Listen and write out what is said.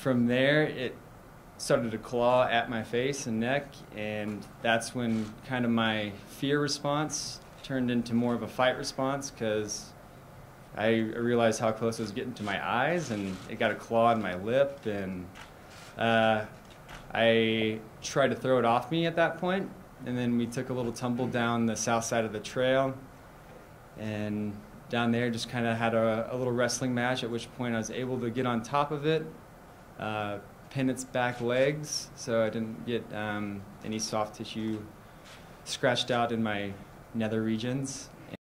From there, it started to claw at my face and neck, and that's when kind of my fear response turned into more of a fight response, because I realized how close it was getting to my eyes, and it got a claw in my lip, and I tried to throw it off me at that point, and then we took a little tumble down the south side of the trail, and down there just kind of had a little wrestling match, at which point I was able to get on top of it, pin its back legs so I didn't get any soft tissue scratched out in my nether regions.